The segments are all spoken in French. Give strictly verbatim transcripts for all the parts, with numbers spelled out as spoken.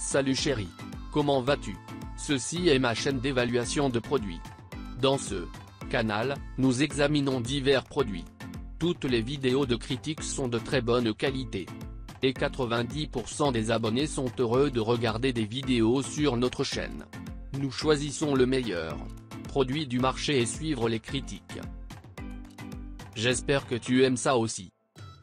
Salut chérie. Comment vas-tu? Ceci est ma chaîne d'évaluation de produits. Dans ce canal, nous examinons divers produits. Toutes les vidéos de critiques sont de très bonne qualité. Et quatre-vingt-dix pour cent des abonnés sont heureux de regarder des vidéos sur notre chaîne. Nous choisissons le meilleur produit du marché et suivre les critiques. J'espère que tu aimes ça aussi.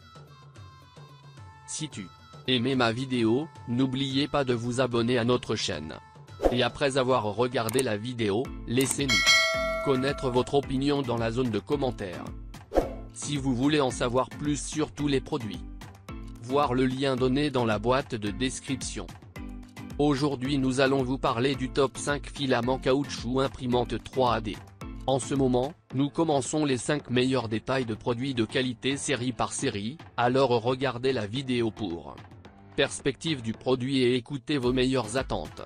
Si tu aimais ma vidéo, n'oubliez pas de vous abonner à notre chaîne. Et après avoir regardé la vidéo, laissez-nous connaître votre opinion dans la zone de commentaires. Si vous voulez en savoir plus sur tous les produits, voir le lien donné dans la boîte de description. Aujourd'hui nous allons vous parler du top cinq filaments caoutchouc imprimante trois D. En ce moment, nous commençons les cinq meilleurs détails de produits de qualité série par série, alors regardez la vidéo pour perspective du produit et écoutez vos meilleures attentes.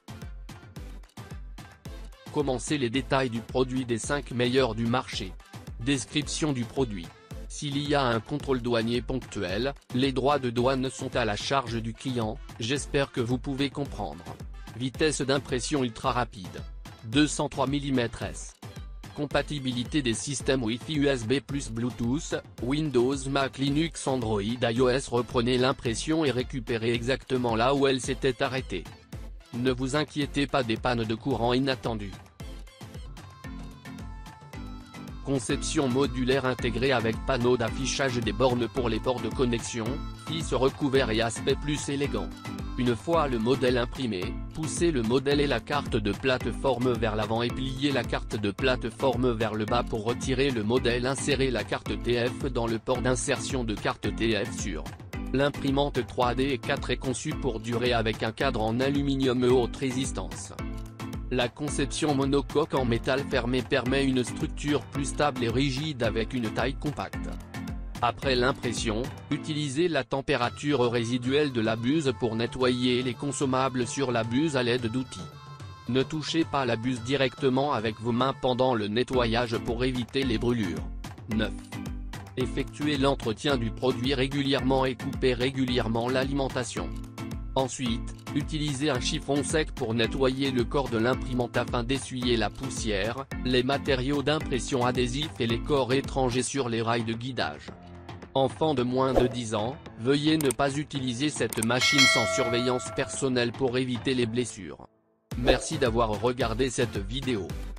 Commencez les détails du produit des cinq meilleurs du marché. Description du produit. S'il y a un contrôle douanier ponctuel, les droits de douane sont à la charge du client, j'espère que vous pouvez comprendre. Vitesse d'impression ultra rapide. deux cent trois millimètres S. Compatibilité des systèmes Wi-Fi U S B plus Bluetooth, Windows, Mac, Linux, Android, iOS. Reprenez l'impression et récupérez exactement là où elle s'était arrêtée. Ne vous inquiétez pas des pannes de courant inattendues. Conception modulaire intégrée avec panneau d'affichage des bornes pour les ports de connexion, fils recouvert et aspect plus élégant. Une fois le modèle imprimé, poussez le modèle et la carte de plateforme vers l'avant et pliez la carte de plateforme vers le bas pour retirer le modèle. Insérez la carte T F dans le port d'insertion de carte T F sur l'imprimante trois D quatre est conçue pour durer avec un cadre en aluminium haute résistance. La conception monocoque en métal fermé permet une structure plus stable et rigide avec une taille compacte. Après l'impression, utilisez la température résiduelle de la buse pour nettoyer les consommables sur la buse à l'aide d'outils. Ne touchez pas la buse directement avec vos mains pendant le nettoyage pour éviter les brûlures. neuf. Effectuez l'entretien du produit régulièrement et coupez régulièrement l'alimentation. Ensuite, utilisez un chiffon sec pour nettoyer le corps de l'imprimante afin d'essuyer la poussière, les matériaux d'impression adhésifs et les corps étrangers sur les rails de guidage. Enfant de moins de dix ans, veuillez ne pas utiliser cette machine sans surveillance personnelle pour éviter les blessures. Merci d'avoir regardé cette vidéo.